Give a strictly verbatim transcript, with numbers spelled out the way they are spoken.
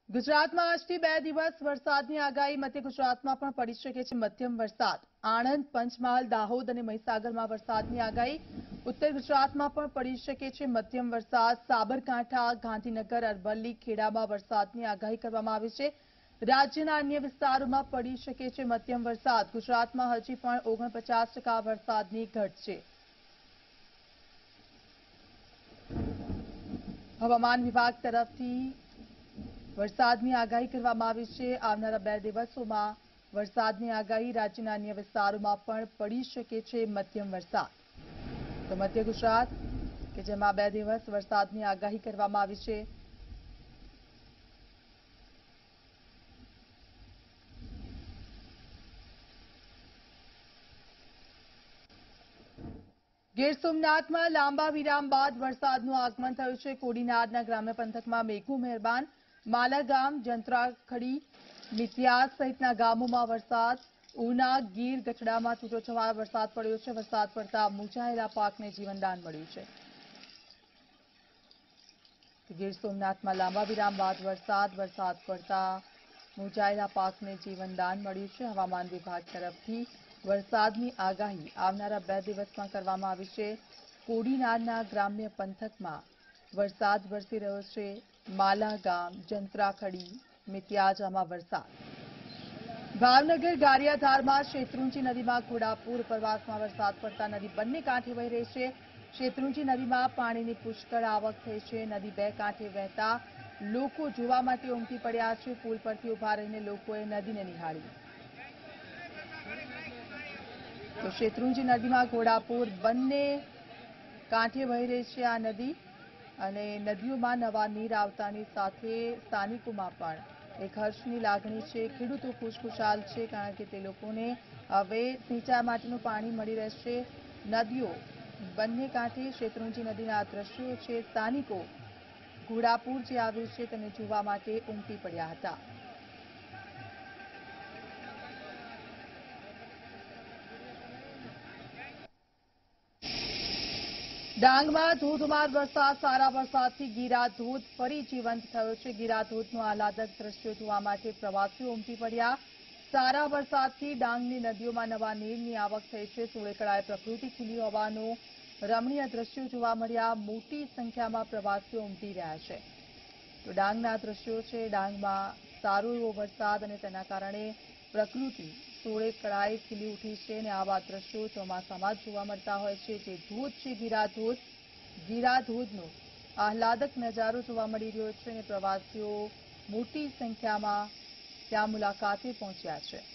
ગુજરાતમાં આજથી બે દિવસ વરસાદની આગાહી. મધ્ય ગુજરાતમાં પણ પડી શકે છે મધ્યમ વરસાદ. આણંદ, પંચમહાલ, દાહોદ અને મહીસાગરમાં વરસાદની આગાહી. ઉત્તર ગુજરાતમાં પણ પડી શકે છે મધ્યમ વરસાદ. સાબરકાંઠા, ગાંધીનગર, અરવલ્લી, ખેડામાં વરસાદની આગાહી કરવામાં આવી છે. રાજ્યના અન્ય વિસ્તારોમાં પડી શકે છે મધ્યમ વરસાદ. ગુજરાતમાં હજી પણ ઓગણપચાસ ટકા વરસાદની ઘટ છે. હવામાન વિભાગ તરફથી વરસાદની આગાહી કરવામાં આવી છે. આવનારા બે દિવસોમાં વરસાદની આગાહી. રાજ્યના અન્ય વિસ્તારોમાં પણ પડી શકે છે મધ્યમ વરસાદ. તો મધ્ય ગુજરાત કે જેમાં બે દિવસ વરસાદની આગાહી કરવામાં આવી છે. ગીર સોમનાથમાં લાંબા વિરામ બાદ વરસાદનું આગમન થયું છે. કોડીનારના ગ્રામ્ય પંથકમાં મેઘો મહેરબાન. માલાગામ, જંત્રાખડી, મિતિયાસ સહિતના ગામોમાં વરસાદ. ઉના, ગીર, ગઢડામાં છૂટોછવાયો વરસાદ પડ્યો છે. વરસાદ પડતા મુંજાયેલા પાકને જીવનદાન મળ્યું છે. ગીર સોમનાથમાં લાંબા વિરામ બાદ વરસાદ વરસાદ પડતા મુંજાયેલા પાકને જીવનદાન મળ્યું છે. હવામાન વિભાગ તરફથી વરસાદની આગાહી આવનારા બે દિવસમાં કરવામાં આવી છે. કોડીનારના ગ્રામ્ય પંથકમાં વરસાદ વરસી રહ્યો છે. માલાગામ, જંત્રાખડી, મિતિયાજામાં વરસાદ. ભાવનગર ગારિયાધારમાં શેત્રુંજી નદીમાં ઘોડાપૂર. ઉપરવાસમાં વરસાદ પડતા નદી બંને કાંઠે વહી રહી છે. શેત્રુંજી નદીમાં પાણીની પુષ્કળ આવક થઈ છે. નદી બે કાંઠે વહેતા લોકો જોવા માટે ઉમટી પડ્યા છે. પુલ પરથી ઉભા રહીને લોકોએ નદીને નિહાળી. તો શેત્રુંજી નદીમાં ઘોડાપૂર બંને કાંઠે વહી રહી છે આ નદી અને નદીઓમાં નવા નીર આવતાની સાથે સ્થાનિકોમાં પણ એક હર્ષની લાગણી છે. ખેડૂતો ખુશખુશાલ છે કારણ કે તે લોકોને હવે સિંચાઈ માટેનું પાણી મળી રહેશે. નદીઓ બંને કાંઠે શેત્રુંજી નદીના આ દ્રશ્યો છે. સ્થાનિકો ઘોડાપૂર જે આવ્યું છે તેને જોવા માટે ઉમટી પડ્યા હતા. ડાંગમાં ધોધમાર વરસાદ. સારા વરસાદથી ગીરાધોધ ફરી જીવંત થયો છે. ગીરાધોધનું આહલાદક દ્રશ્યો જોવા માટે પ્રવાસીઓ ઉમટી પડ્યા. સારા વરસાદથી ડાંગની નદીઓમાં નવા નીરની આવક થઈ છે. સોળેકળાએ પ્રકૃતિ ખીલી હોવાનું રમણીય દ્રશ્યો જોવા મળ્યા. મોટી સંખ્યામાં પ્રવાસીઓ ઉમટી રહ્યા છે. તો ડાંગના દ્રશ્યો છે. ડાંગમાં સારો એવો વરસાદ અને તેના કારણે પ્રકૃતિ સોળે કળાએ ખીલી ઉઠી છે અને આવા દ્રશ્યો ચોમાસામાં જોવા મળતા હોય છે. જે ધોધ છે ગીરાધોધ, ગીરાધોધનો આહલાદક નજારો જોવા મળી રહ્યો છે અને પ્રવાસીઓ મોટી સંખ્યામાં ત્યાં મુલાકાતે પહોંચ્યા છે.